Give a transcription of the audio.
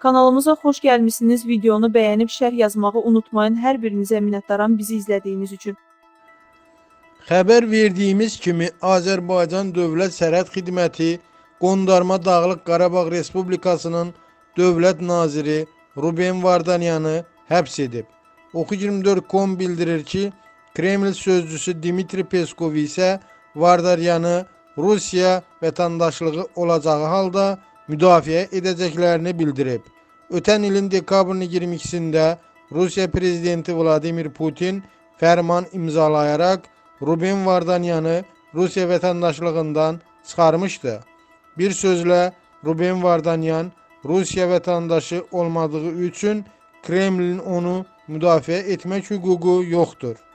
Kanalımıza xoş gəlmişsiniz. Videonu bəyənib şərh yazmağı unutmayın. Hər birinizə minnətdaram bizi izlədiyiniz üçün. Xəbər verdiyimiz kimi Azərbaycan Dövlət Sərhəd Xidməti Qondarma Dağlıq Qarabağ Respublikasının Dövlət Naziri Ruben Vardanyanı həbs edib. Oxu24.com bildirir ki, Kreml sözcüsü Dmitri Peskov isə Vardanyanı Rusiya vətəndaşlığı olacağı halda müdafiə edəcəklərini bildirib. Ötən ilin dekabrın 22-sində Rusiya Prezidenti Vladimir Putin fərman imzalayaraq Ruben Vardanyanı Rusiya vətəndaşlığından çıxarmışdı. Bir sözlə Ruben Vardanyan Rusiya vətəndaşı olmadığı üçün Kremlin onu müdafiə etmək hüququ yoxdur.